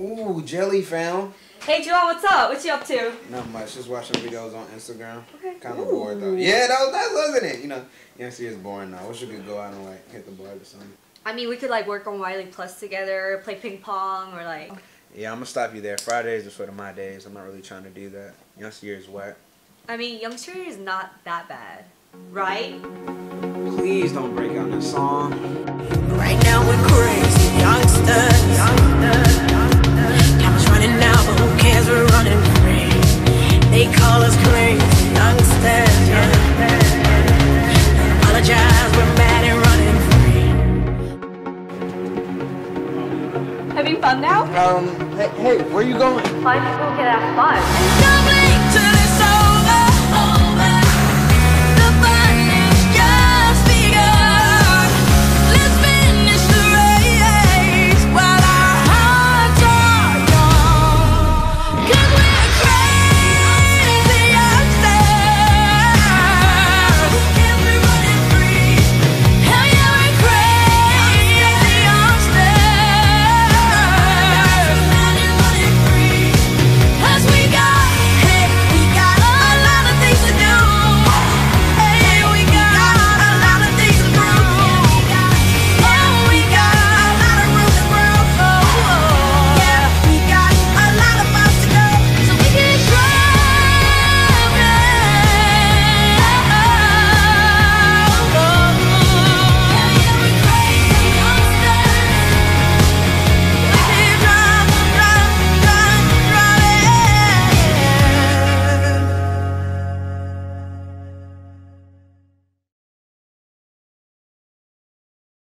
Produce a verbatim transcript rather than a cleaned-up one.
Ooh, Jelly found. Hey, Joel, what's up? What you up to? Not much. Just watching videos on Instagram. Okay. Kind of bored though. Yeah, that was, that wasn't it. You know, Youngster is boring now. Wish we could go out and like hit the bar or something. I mean, we could like work on Wiley Plus together, play ping pong, or like. Yeah, I'm gonna stop you there. Fridays are sort of my days. I'm not really trying to do that. Youngster is whack. I mean, Youngster is not that bad, right? Please don't break out this song. Right now we're crazy youngsters. Time is running out, but who cares? We're running free. They call us crazy youngsters. Yeah. Don't apologize, we're mad and running free. Having fun now? Um, hey, hey, where you going? Fun people can have fun. Don't blink to